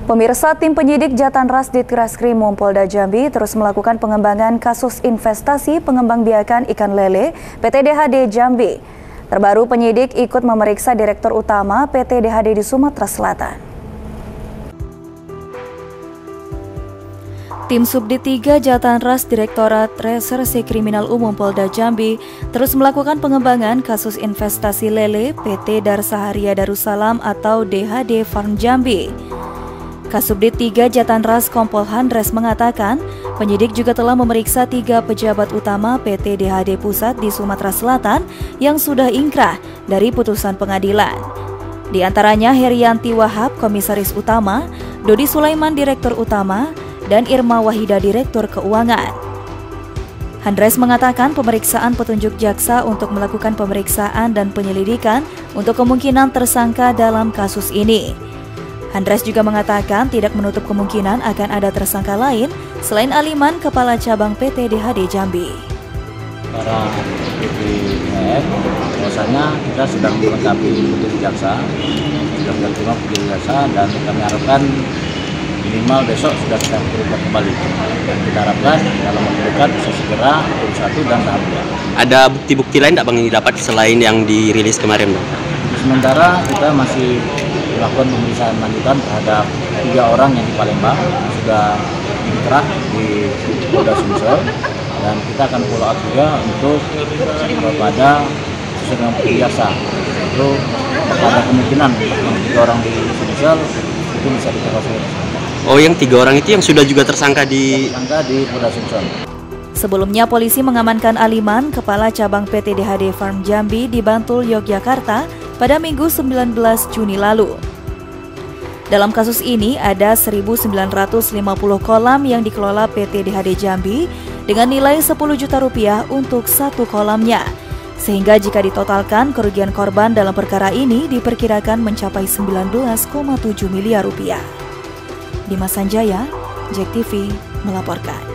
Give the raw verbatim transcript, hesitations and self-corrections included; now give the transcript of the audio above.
Pemirsa, tim penyidik Jatanras Ditreskrimum Polda Jambi terus melakukan pengembangan kasus investasi pengembangbiakan ikan lele P T D H D Jambi. Terbaru, penyidik ikut memeriksa Direktur Utama P T D H D di Sumatera Selatan. Tim Subdit tiga Jatanras Direktorat Reserse Kriminal Umum Polda Jambi terus melakukan pengembangan kasus investasi lele P T Darsaharia Darussalam atau D H D Farm Jambi. Kasubdit tiga Jatanras Kompol Handres mengatakan, penyidik juga telah memeriksa tiga pejabat utama P T D H D Pusat di Sumatera Selatan yang sudah ingkrah dari putusan pengadilan. Di antaranya Herianti Wahab, Komisaris Utama, Dodi Sulaiman, Direktur Utama, dan Irma Wahida, Direktur Keuangan. Handres mengatakan pemeriksaan petunjuk jaksa untuk melakukan pemeriksaan dan penyelidikan untuk kemungkinan tersangka dalam kasus ini. Handres juga mengatakan tidak menutup kemungkinan akan ada tersangka lain selain Aliman, Kepala Cabang P T D H D Jambi. Para P T D H D, bahwasanya kita sedang melengkapi petunjuk jaksa, sudah menerima petunjuk jaksa, dan kami harapkan minimal besok sudah kita turunkan kembali. Dan kita harapkan dalam waktu dekat bisa segera tahap satu dan tahap dua. Ada bukti-bukti lain tidak Bang yang didapat selain yang dirilis kemarin, Bang? Sementara kita masih melakukan pemeriksaan lanjutan terhadap tiga orang yang di Palembang sudah ingkrah di Polda Sumsel, dan kita akan follow up juga untuk kepada sesuai dengan petunjuk jaksa. Itu ada kemungkinan tiga orang di Sumsel itu bisa diketahui. Oh, yang tiga orang itu yang sudah juga tersangka di tersangka di Polda Sumsel. Sebelumnya, polisi mengamankan Aliman, Kepala Cabang P T D H D Farm Jambi di Bantul, Yogyakarta pada Minggu sembilan belas Juni lalu. Dalam kasus ini ada seribu sembilan ratus lima puluh kolam yang dikelola P T D H D Jambi dengan nilai sepuluh juta rupiah untuk satu kolamnya. Sehingga jika ditotalkan, kerugian korban dalam perkara ini diperkirakan mencapai sembilan belas koma tujuh miliar rupiah. Dimas Sanjaya, Jack T V melaporkan.